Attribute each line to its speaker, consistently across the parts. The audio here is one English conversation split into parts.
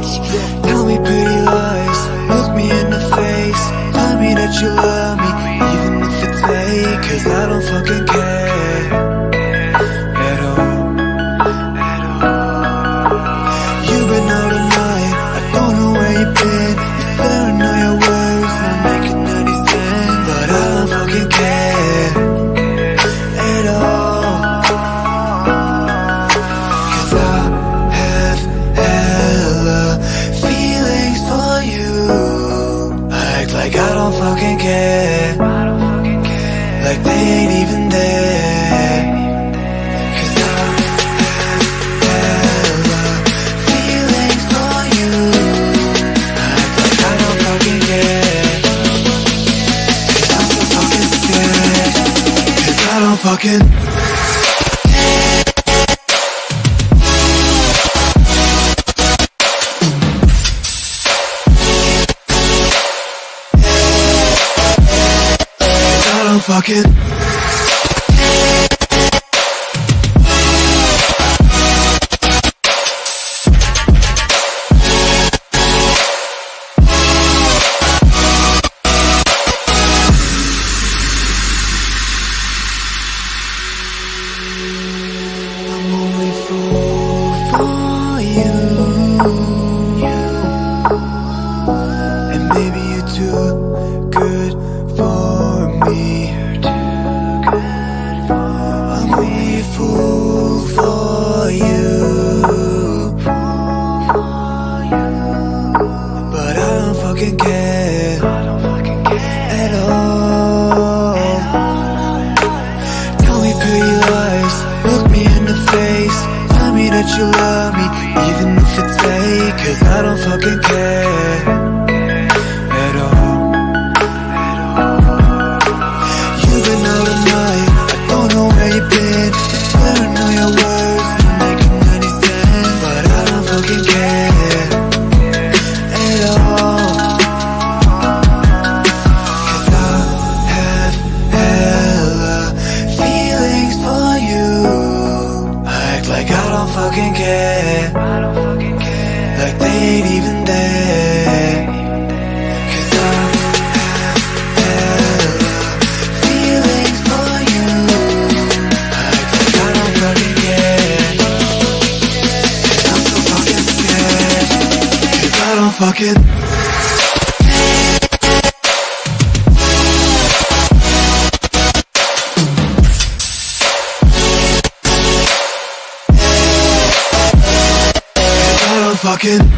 Speaker 1: Tell me pretty lies, look me in the face, tell me that you love me, even if it's fake. Cause I don't fucking care at all. You've been out all night, I don't know where you've been. You better know your words, not making any sense. But I don't fucking care at all. Cause I have hella feelings for you. I act like I don't fucking care, like they ain't even there. Cause I have hella feelings for you. I act like I don't fucking care, cause I'm so fucking scared. Cause I don't fucking fucking I'm only fool for you, and maybe you're too good for me. I'm only a fool for you, but I don't fucking care at all. Tell me pretty lies, look me in the face, tell me that you love me, even if it's fake. Cause I don't fucking care at all. You've been out all night, I don't know where you've been. You better know your words, not making any sense. But I don't fucking care at all. Cause I have hella feelings for you. I act like I don't fucking care, like they ain't even there. Cause I have hella feelings for you. I act like I don't fucking care, cause I'm so fucking scared. Cause I don't fucking fucking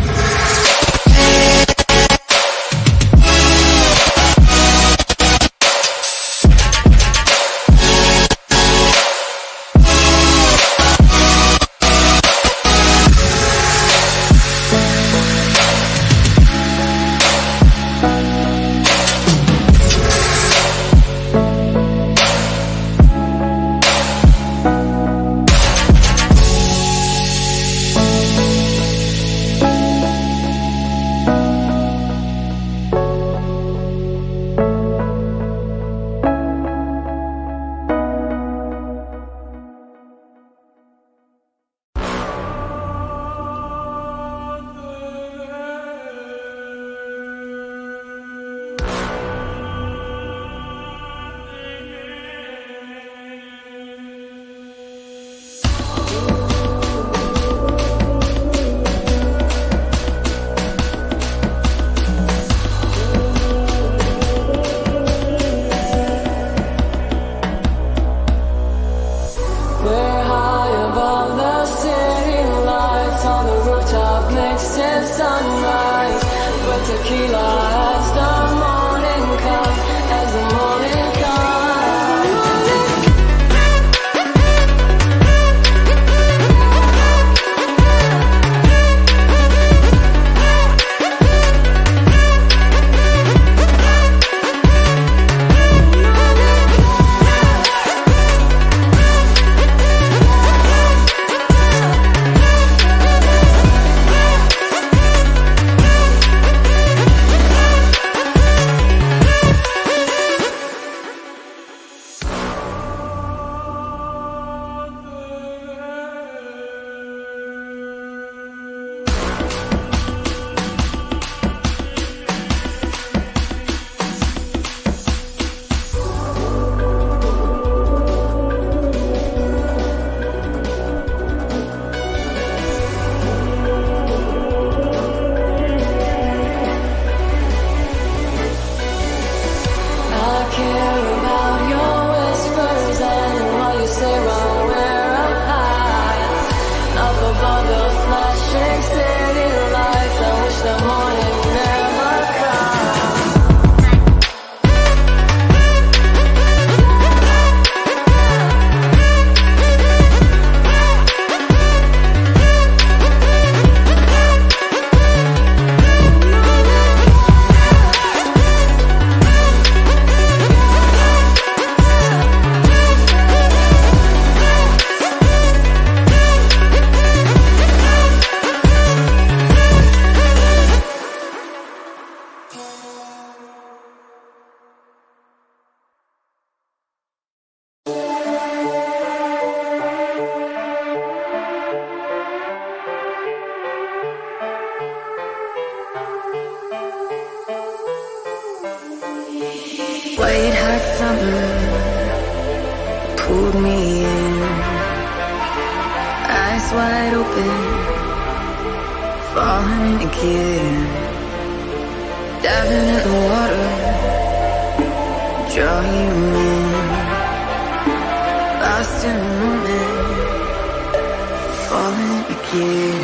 Speaker 2: White hot summer pulled me in, eyes wide open, falling again, diving in the water, draw you in, lost in the moment, falling again.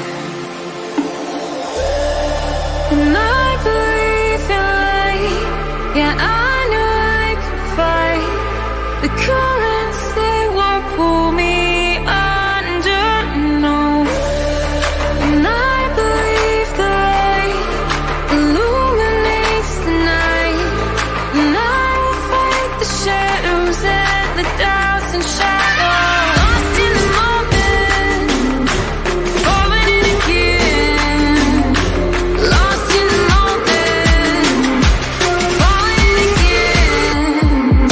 Speaker 2: And I believe in light, yeah, I know I can fight the currents, they won't pull me under, no. And I believe the light illuminates the night, and I will fight the shadows and the doubts and shadows. Lost in the moment, falling in again. Lost in the moment, falling in again.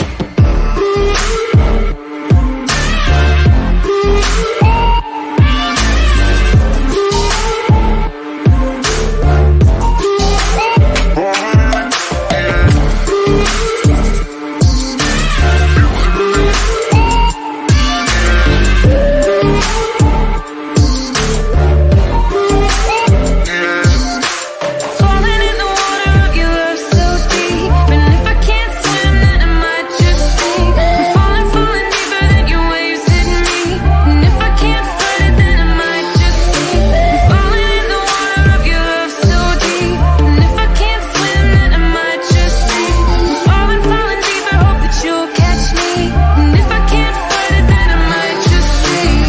Speaker 2: Falling in the water of your love so deep, and if I can't swim, then I might just sink. I'm falling, falling deeper than your waves hit me, and if I can't fight it, then I might just sink. I'm falling in the water of your love so deep, and if I can't swim, then I might just sink. I'm falling, falling deeper, hope that you'll catch me, and if I can't fight it, then I might just sink.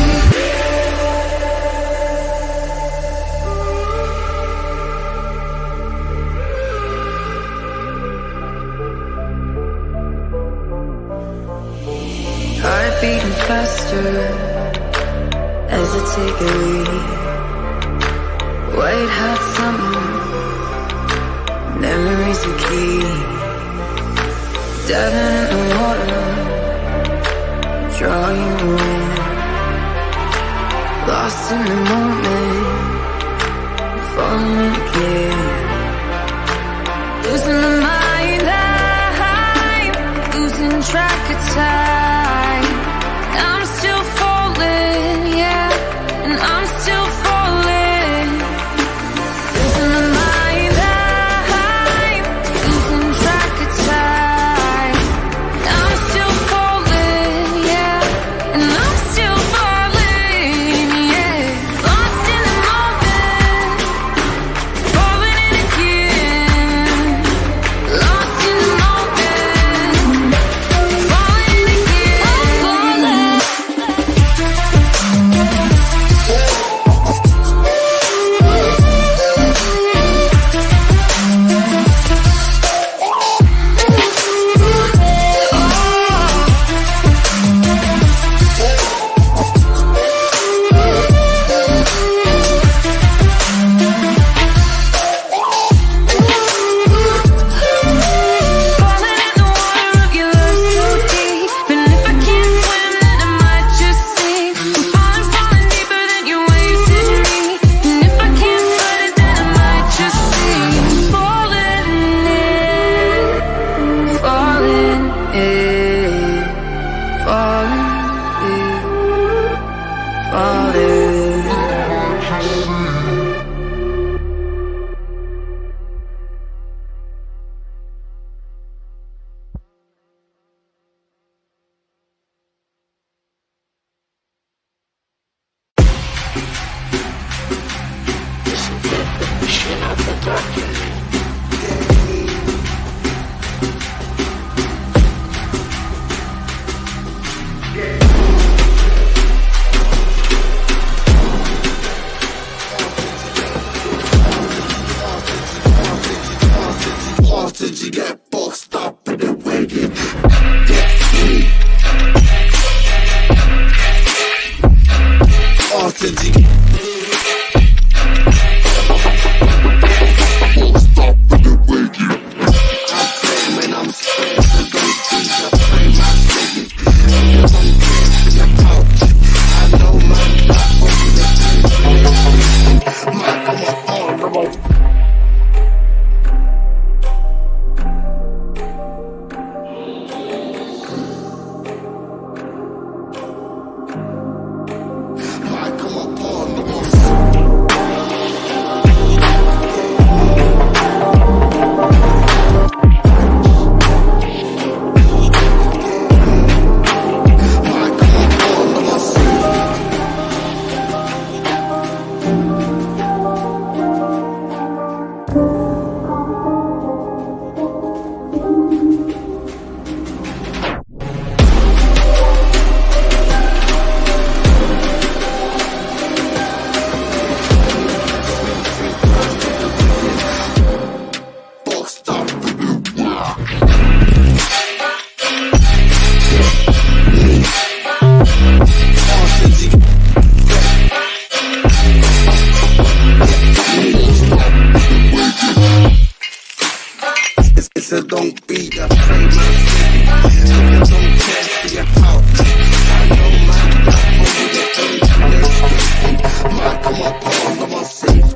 Speaker 2: Heart beating faster as I take a leap. White hot summer, memories we keep. Diving in the water, draw you in. Lost in the moment, falling in again. Losing my mind, I'm losing track of time. I'm still falling, yeah, and I'm still falling. Losing my mind, I'm losing track of time. I'm still falling, yeah, and I'm still falling, yeah. Lost in the moment, falling in again. Lost in the moment, falling in again. Falling in the water of your love so deep, and if I can't swim, then I might just sink. I'm falling, falling deeper than your waves hit me, and if I can't fight it, then I might just sink. Falling in, falling in, falling in, falling.
Speaker 3: Did you get boxed up in a wagon? Get free. Oh, did you get boxed up in a wagon? I'm playing when I'm scared, so don't think I play my ticket. Because I'm dancing about it. I know my back over the time. My, come on, come on. so don't be the play my city. If you don't care for your power, I know my life over the internet. My come up on my safe.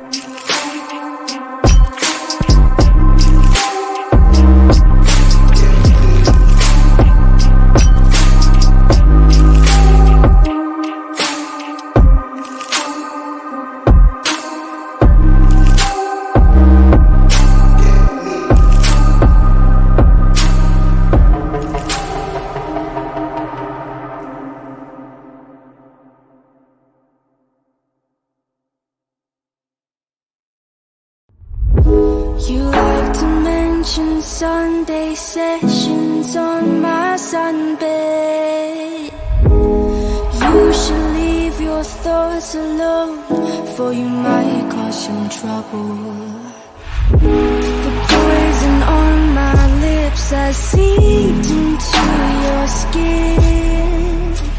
Speaker 2: You like to mention Sunday sessions on my sunbed. You should leave your thoughts alone, for you might cause some trouble. The poison on my lips has seeped into your skin,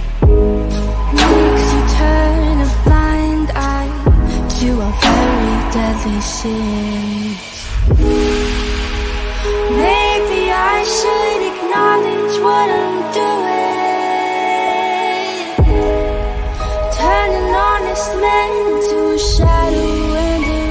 Speaker 2: makes you turn a blind eye to a very deadly sin. Maybe I should acknowledge what I'm doing, turn an honest man to a shadow and a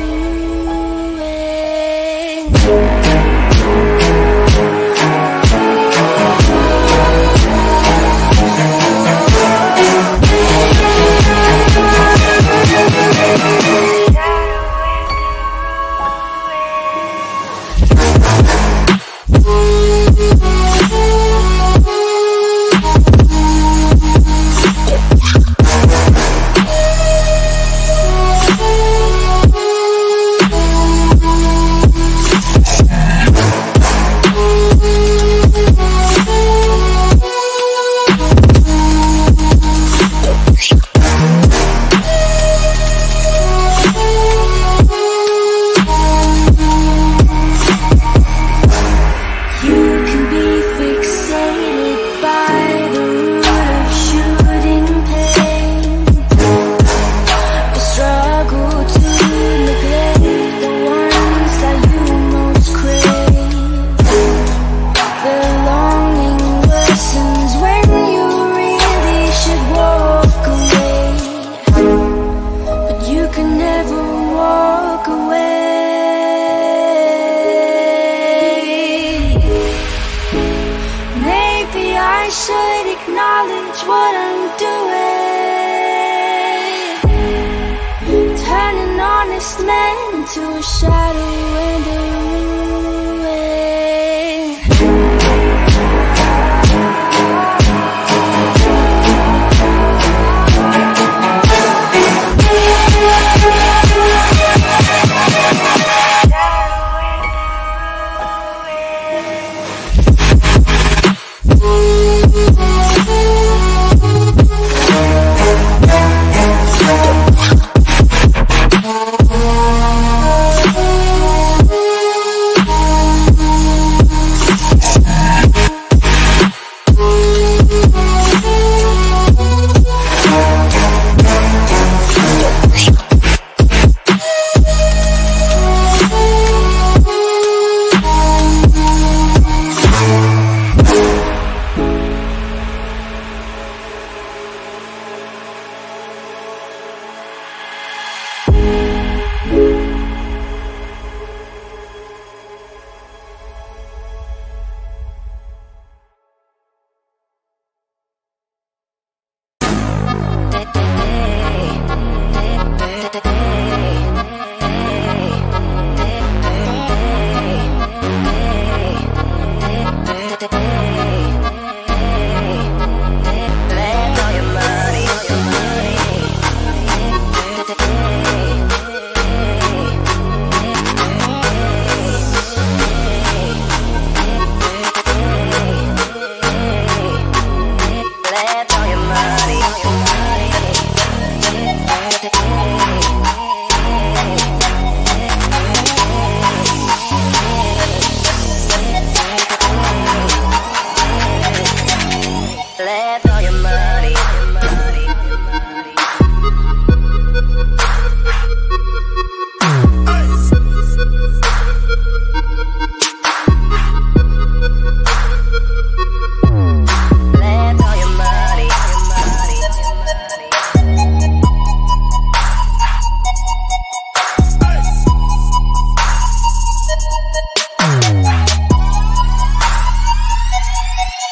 Speaker 2: what I'm doing, turn an honest man to a shadow and a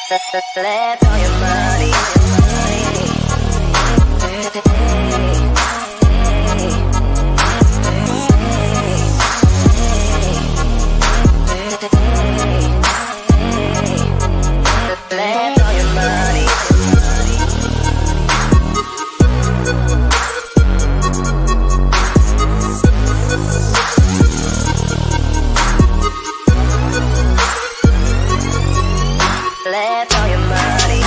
Speaker 2: Let all your money. Let all your money. Let all your money.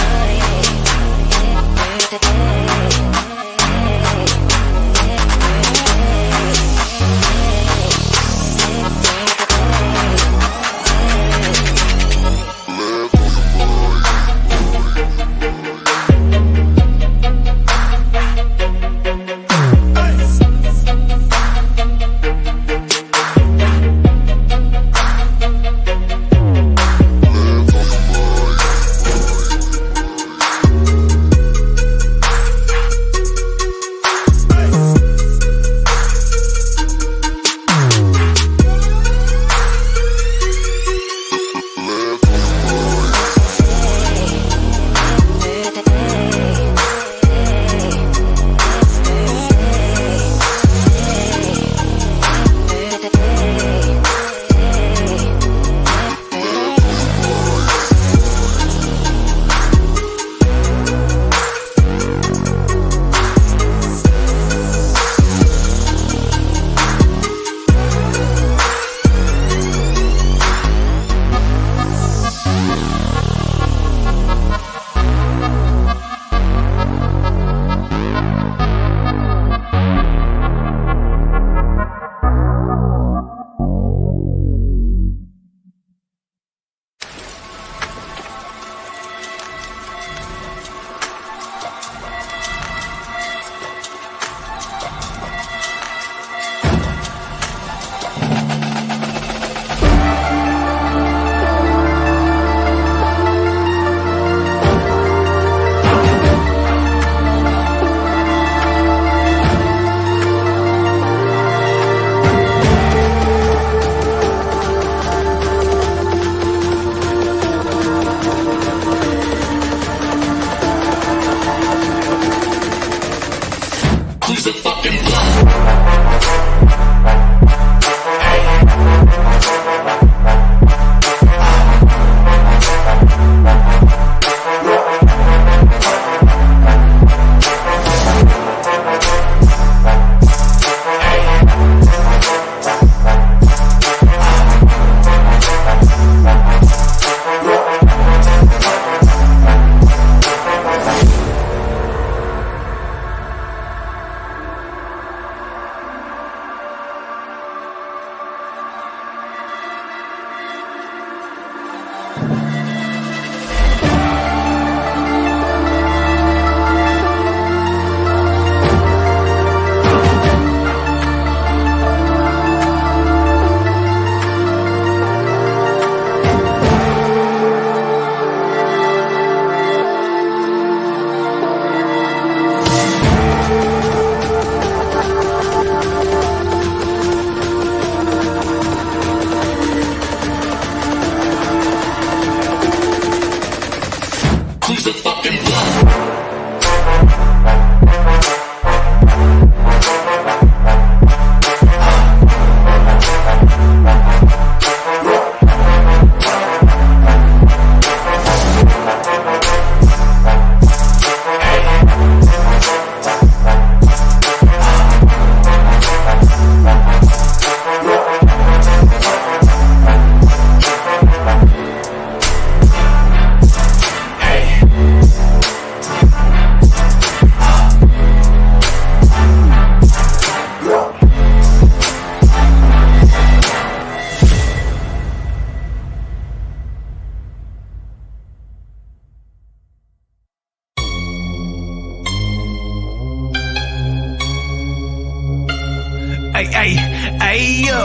Speaker 4: Ay, ay, yo,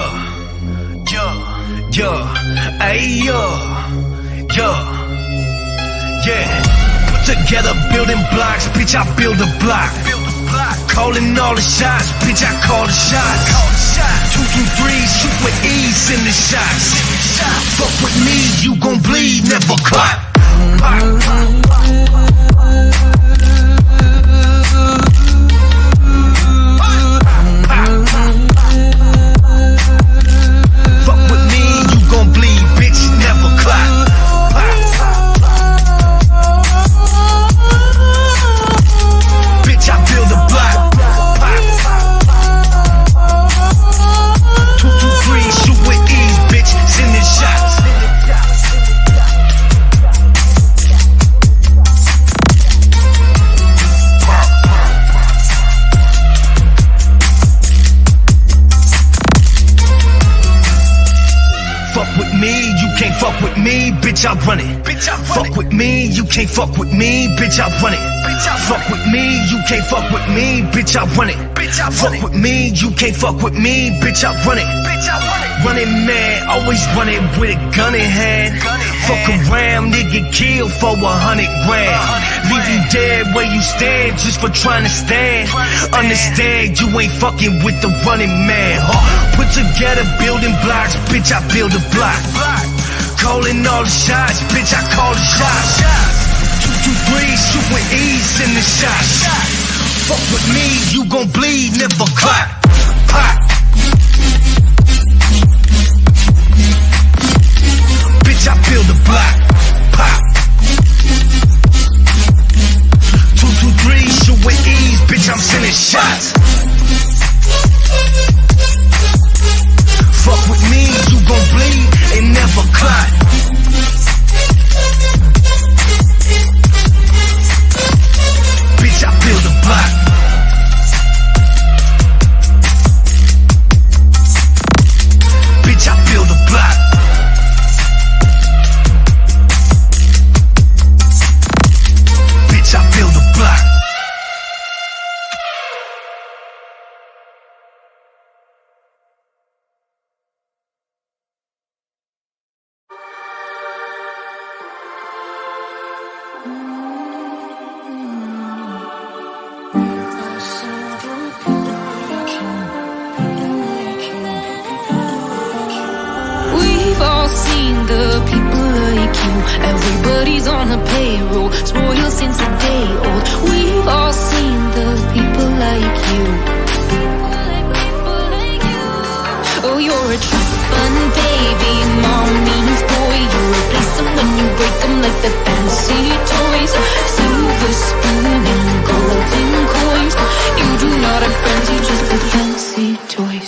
Speaker 4: ay, yo, yeah. Put together building blocks, bitch, I build a block. Calling all the shots, bitch, I call the shots. 2 and 3, shoot with ease in the shots. Fuck with me, you gon' bleed, never clot. Fuck with me, you gon' bleed, bitch, never cry. Bitch, I build a block. 2, 2, 3, shoot with ease, bitch, sending shots. Fuck with me, you can't fuck with me, bitch, I run it. Fuck with me, you can't fuck with me, bitch, I run it. Fuck with me, you can't fuck with me, bitch, I run it. Fuck with me, you can't fuck with me, bitch, I run it. Running man, always running with a gun in hand. Fuck around, nigga, kill for 100 grand. Leave you dead where you stand just for trying to stand. Understand you ain't fucking with the running man. Put together building blocks, bitch, I build a block. Calling all the shots, bitch, I call the shots. 2, 2, 3, shoot with ease in the shots. Fuck with me, you gon' bleed, never clot. Pop. Bitch, I build a block. Pop. 2, 2, 3, shoot with ease, bitch, I'm sending shots. Fuck with me, you gon' bleed and never clot. Bitch, I build a block. Bitch, I build a block. Bitch, I build a block.
Speaker 2: We've all seen the people like you. Everybody's on a payroll, spoiled since a day old. We've all seen the people like you. Oh, you're a trust fund baby, mommy's boy. You replace them when you break them like the fancy toys. Silver spoon and golden coins. You do not have friends, you just have fancy toys.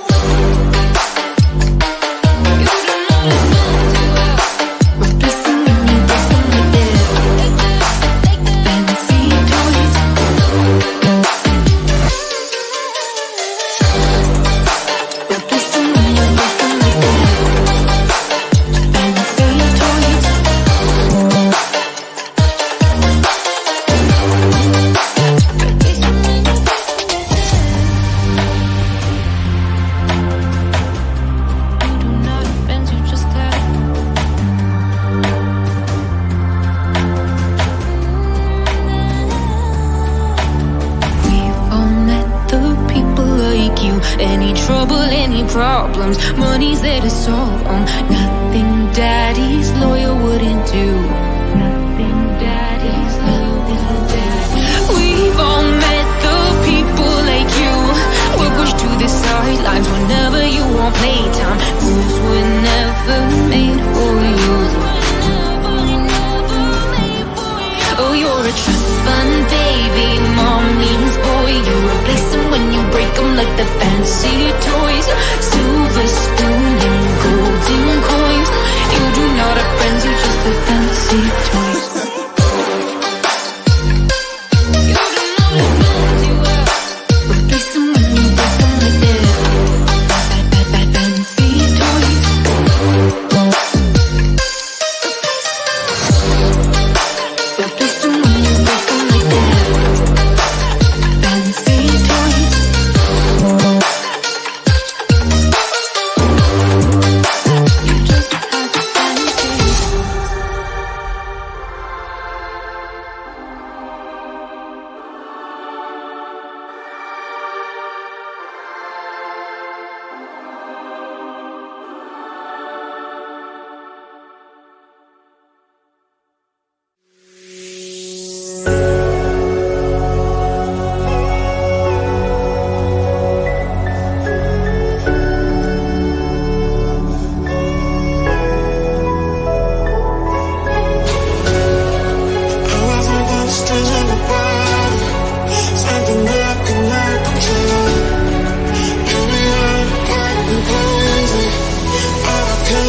Speaker 2: Any trouble, any problems, money's there to solve them. Nothing daddy's lawyer wouldn't do. Nothing daddy's lawyer wouldn't do. We've all met the people like you. We're pushed to the sidelines whenever you want playtime. Rules were never made for you. Oh, you're a trust fund baby, mommy's boy. You replace them when you break them like the fancy toys. Silver spoon and golden coins.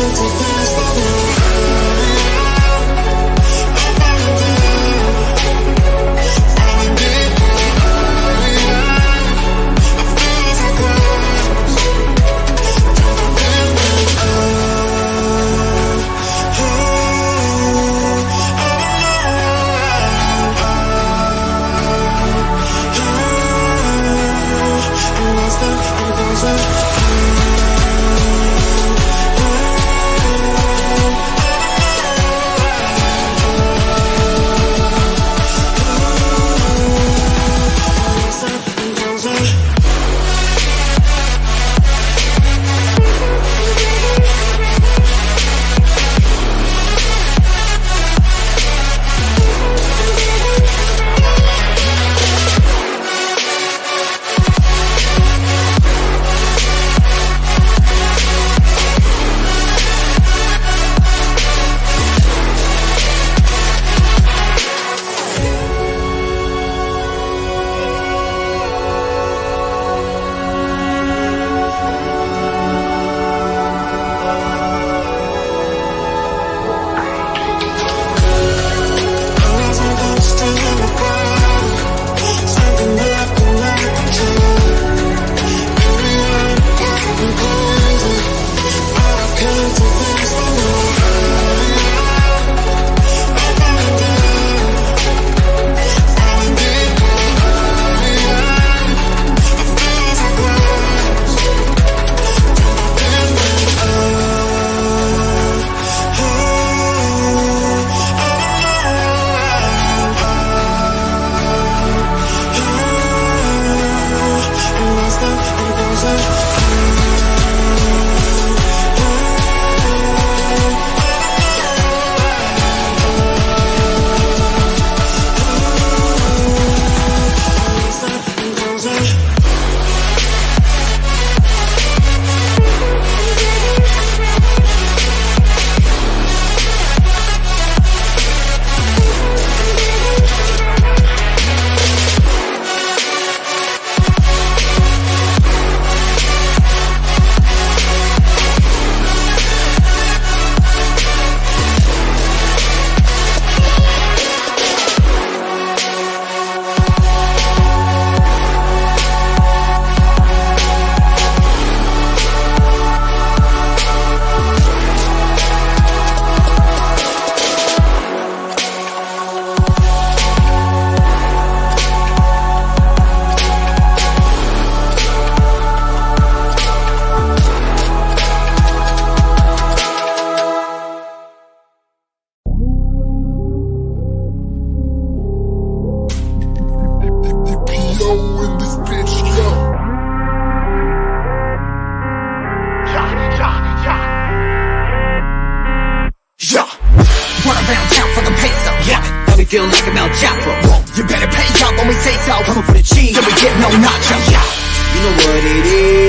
Speaker 5: Feel like I'm El Chapo. You better pay up when we say so. Coming for the cheese, and we get no nacho. Yeah, you know what it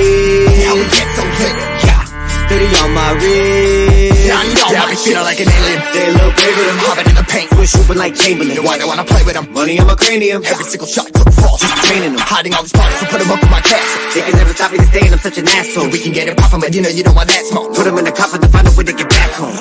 Speaker 5: is. How we get so lit. Yeah, 30 on my wrist. Yeah, I know. Yeah, I be feeling like an alien. They look great with them. Hopping in the paint, switch hooping like Chamberlain. Why they wanna play with them? Money on my cranium. Every single shot took fall. Just training them. Hiding all these parties, so put them up in my castle. They can never stop me to stay, and I'm such an asshole. We can get it poppin', but you know want that smoke. Put them in the coffin to find a way to get back home.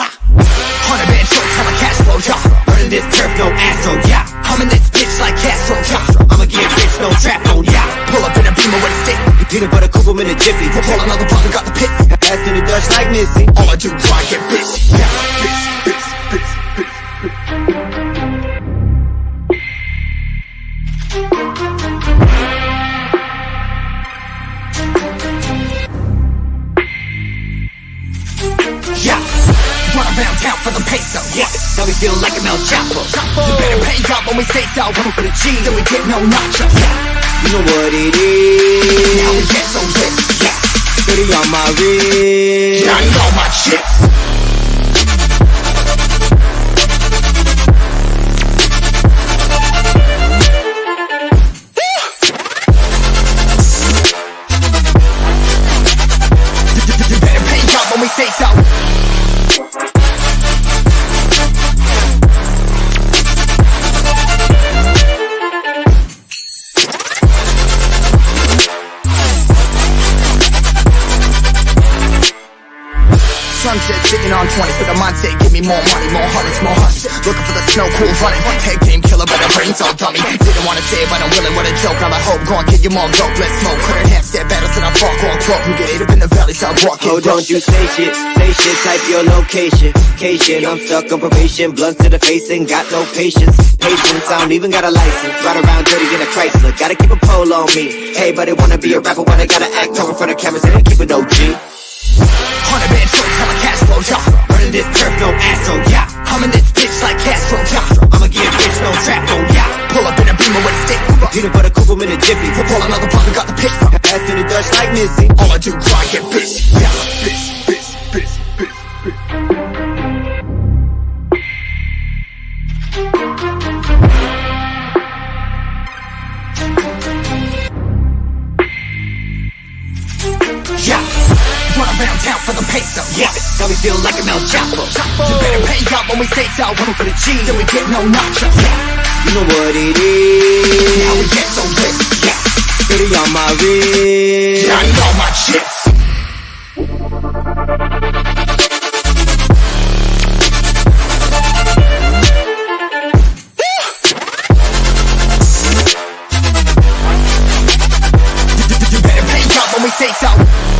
Speaker 5: 100 band shorts, how my cash flow, yeah. Running this turf, no asshole, yeah. I'm in this bitch like Castro, yeah. I'ma get rich, no trap, no, yeah. Pull up in a Beamer with a stick. Peanut butter, couple in a jiffy. We'll pull another pump and got the pit. Ass in the Dutch like Missy. All I do is try get bitch, yeah. Around town for the peso, yeah. Now we feel like I'm El Chapo. You better pay up when we say so. Coming for the cheese and we get no nacho. Yeah, you know what it is. How we get so lit, yeah. 30 on my wrist. Yeah, I know my shit. You better pay up when we say so. Sunset I'm 20, so the mindset give me more money, more hundreds, more hundreds. Looking for the snow, cool running. Head game killer, but the brain's all dummy. Didn't wanna say it, but I'm willing, what a joke. Now I hope, go on, get your mom dope, let's smoke. Couldn't have step battles and I fuck on cloak. You get up in the valley, so I walk it.
Speaker 6: Oh, don't you say shit, type your location. I'm stuck on probation, blunts to the face and got no patience. I don't even got a license. Ride around dirty in a Chrysler, gotta keep a pole on me. Hey, but they wanna be a rapper, but I gotta act tall in front of cameras and keep it OG.
Speaker 5: 100 band shows, hella cash flow, yeah. Running this turf, no asshole, yeah. I'm in this bitch like Castro, yeah. I'ma give bitch no trap, oh yeah. Pull up in a beamer with a stick.
Speaker 6: Peanut butter couple in a jiffy.
Speaker 5: Football, another brother got the pick.
Speaker 6: Ass in the Dutch like Missy.
Speaker 5: All I do, grind, get bitch, yeah. Bitch. Around town for the peso, yeah.
Speaker 6: Now we feel like a El Chapo.
Speaker 5: You better pay up when we say so. Coming for the cheese, then we get no nacho, yeah.
Speaker 6: You know what it is.
Speaker 5: How we get so lit, yeah.
Speaker 6: City on my wrist.
Speaker 5: Yeah, I need all my chips. You better pay up when we say so.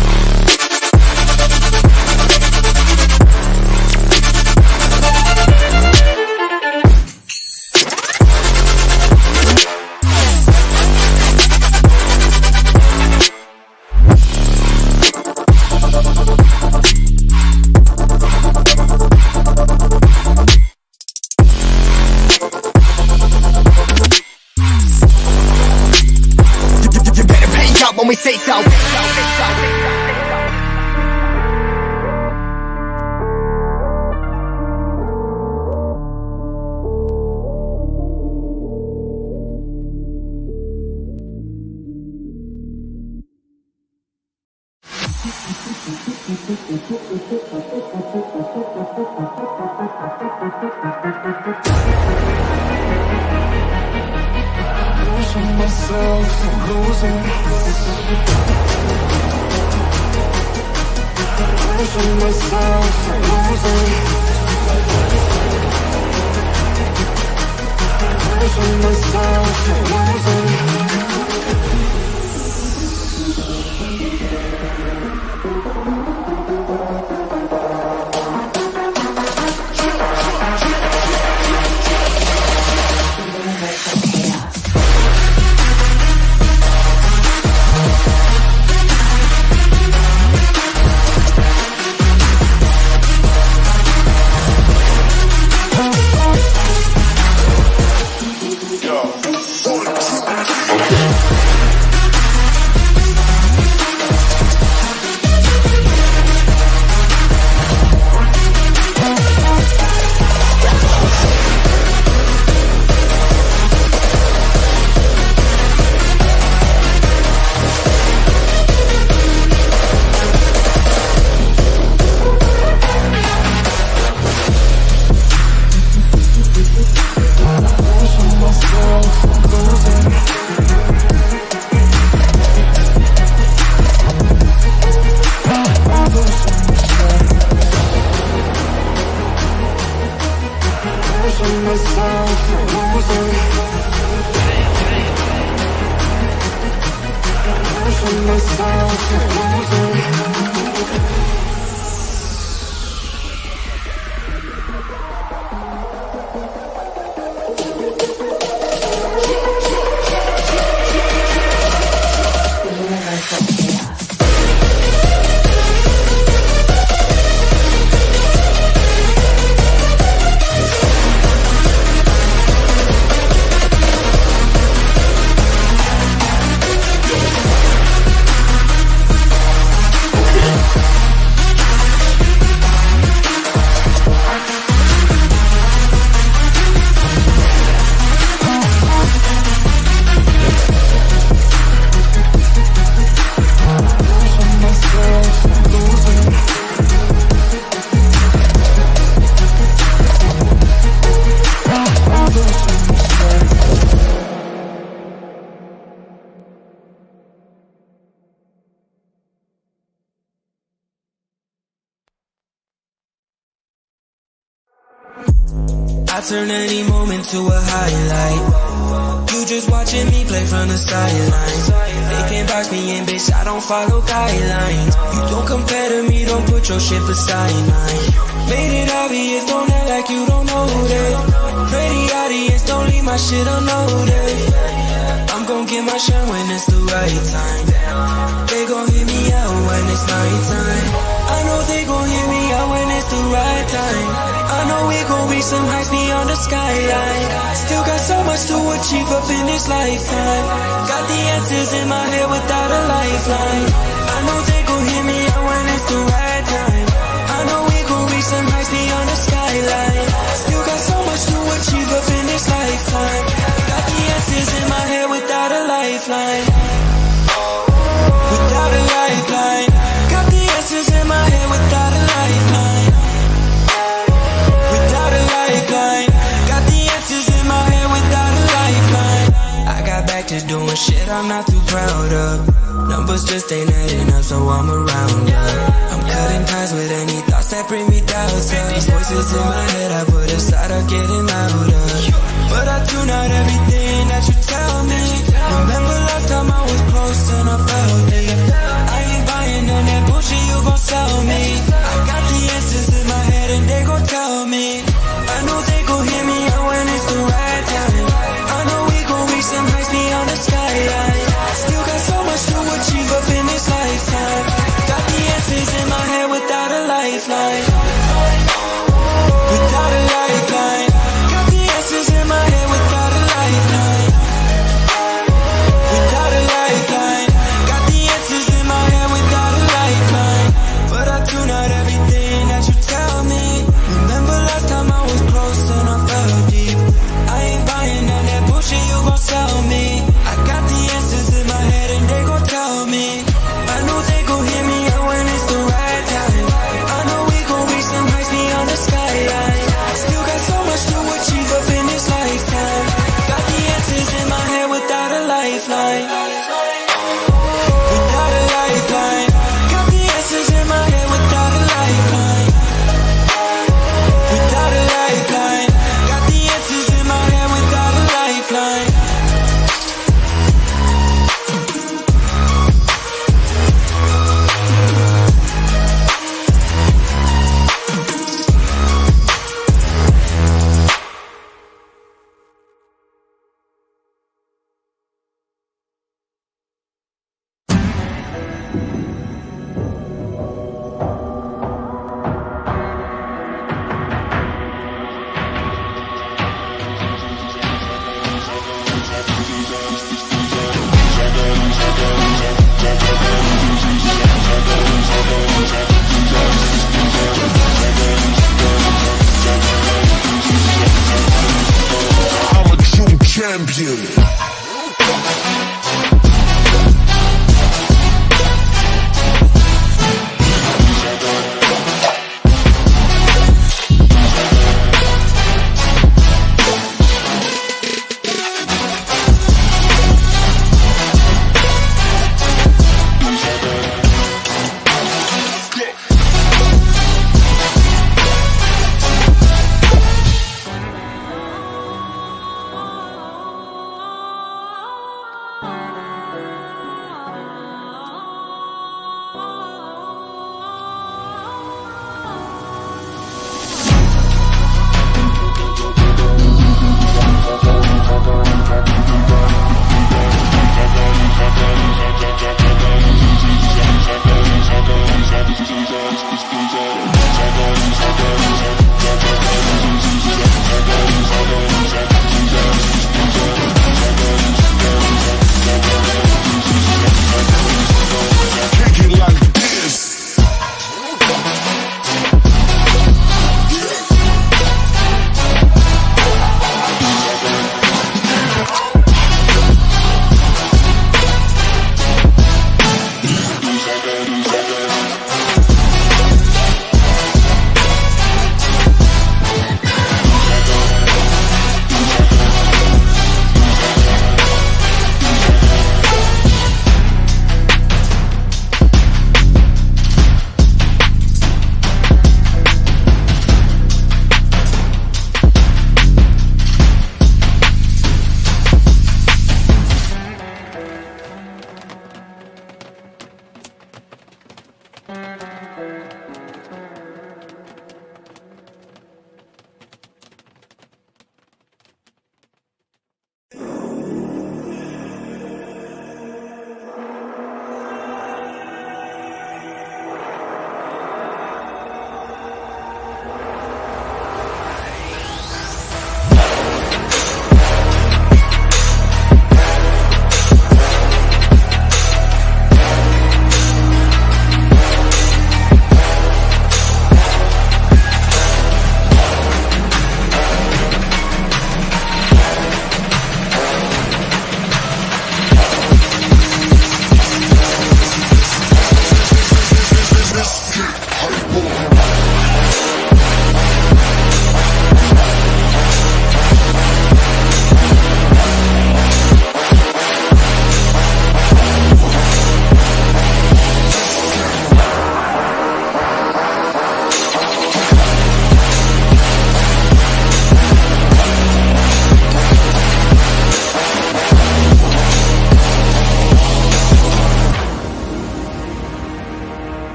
Speaker 5: When we say so.
Speaker 7: Losing myself, I'm losing myself, I'm losing myself, I'm losing.
Speaker 1: I turn any moment to a highlight. You just watching me play from the sidelines. They can't box me in, bitch, I don't follow guidelines. You don't compare to me, don't put your shit beside mine. Made it obvious, don't act like you don't know that. Pray the audience, don't leave my shit unnoticed. I'm gon' get my shine when it's the right time. They gon' hear me out when it's nighttime. I know they gon' hear me out when it's the right time. I know we gon' reach some heights beyond the skyline. Still got so much to achieve up in this lifetime. Got the answers in my head without a lifeline. I know they gon' hear me out when it's the right time. I know we gon' reach some heights beyond the skyline. Still got so much to achieve up in this lifetime. Got the answers in my head without a lifeline. Without a lifeline. Got the answers in my head without a lifeline. Without a lifeline. Got the answers in my head without a lifeline. I got back to doing shit I'm not too proud of. Numbers just ain't adding up, so I'm around her. I'm cutting ties with any thoughts that bring me down. These voices in my head I put aside are getting louder. But I tune out everything that you tell me. Remember last time I was close and I felt it. I ain't buying none that bullshit you gon' sell me. I got the answers in my head and they gon' tell me. I know they gon' hear me out when it's the right time. I know we gon' reach some heights beyond the skyline. Still got so much to achieve up in this lifetime. Got the answers in my head without a lifeline. Without a lifeline. Got the answers in my head without a lifeline. Without a lifeline. Got the answers in my head without a lifeline. But I tune out everything that you tell me. Remember last time I was close and I felt deep. I ain't buying none that bullshit you gon' sell me. I got the answers in my head and they gon' tell me. I know they gon' hear me out when it's the right time. I know we gon' reach some heights beyond the skyline. Still got so much to achieve up in this lifetime. Got the answers in my head without a lifeline. Without a lifeline. Got the answers in my head without a lifeline. Without a lifeline. Got the answers in my head without a lifeline.
Speaker 3: I'm a true champion.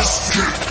Speaker 3: let's get